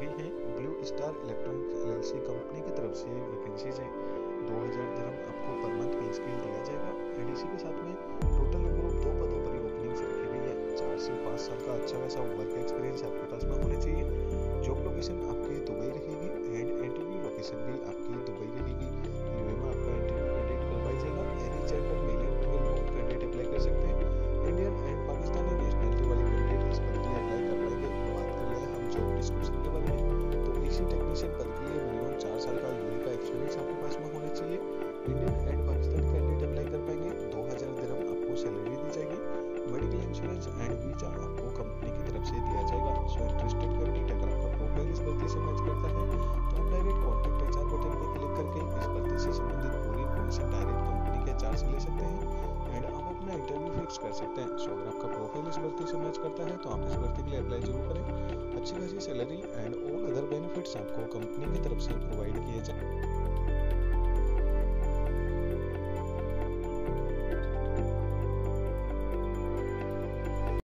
है blue star electronics L.l.c company की तरफ से वैकेंसीज है। 2000 दिरहम आपको पर मंथ पे स्केल दिया जाएगा एंड इसी के साथ में टोटल नंबर ऑफ 2 पदों पर ओपनिंग्स रखी गई है। 4 से 5 साल का अच्छा खासा वर्क एक्सपीरियंस आपके पास में होना चाहिए। जॉब लोकेशन आपकी दुबई रहेगी एंड इंटरव्यू लोकेशन भी आपकी दुबई रहेगी। यूएई में आपका इंटरव्यू कंडक्ट करवाया जाएगा। Any gender male and female both candidate apply कर सकते हैं। इंडियन एंड पाकिस्तानी नेशनलिटी वाले कैंडिडेट इस पद के लिए अप्लाई कर पाएंगे। बात कर लें हम जॉब डिस्क्रिप्शन के बारे में, तो एसी टेक्नीशियन पद के लिए मिनिमम 4 साल का यूएई का एक्सपीरियंस आपके पास में होना चाहिए। Indian and Pakistani candidate apply कर पाएंगे। 2000 दिरहम आपको सैलरी दी जाएगी। मेडिकल इंश्योरेंस एंड वीजा आपको कंपनी की तरफ से दिया जाएगा। सो इंटरेस्टेड कैंडिडेट अगर आपका प्रोफाइल इस भर्ती से मैच करता है तो आप डायरेक्ट कॉन्टैक्ट एचआर बटन पर क्लिक करके इस भर्ती से संबंधित पूरी इन्फॉर्मेशन डायरेक्ट कंपनी के एचआर से ले सकते हैं एंड आप अपना इंटरव्यू फिक्स कर सकते हैं। सो अगर आपका प्रोफाइल इस भर्ती से मैच करता है तो आप इस भर्ती के लिए अप्लाई जरूर करें। अच्छी खासी salary and all other benefits आपको कंपनी की तरफ से प्रोवाइड किए जाए।